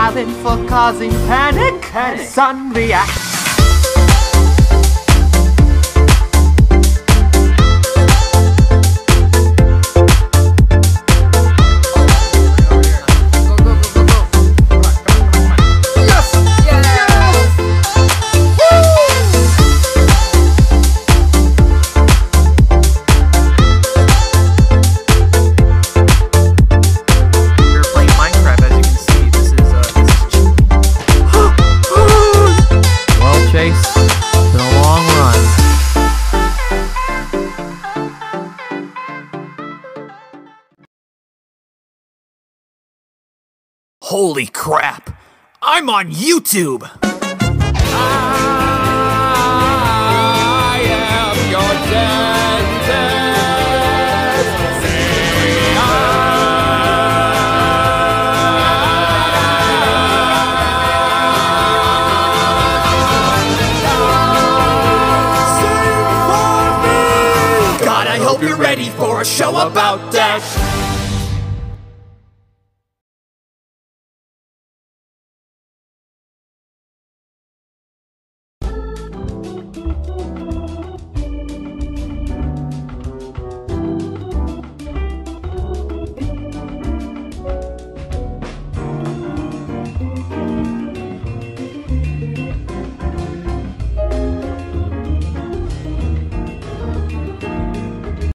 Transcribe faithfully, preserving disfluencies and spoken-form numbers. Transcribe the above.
talent for causing panic. Panic. Sun reacts. Holy crap! I'm on YouTube! I am your dentist. Say I. Sing for me. God, I hope you're ready for a show about death.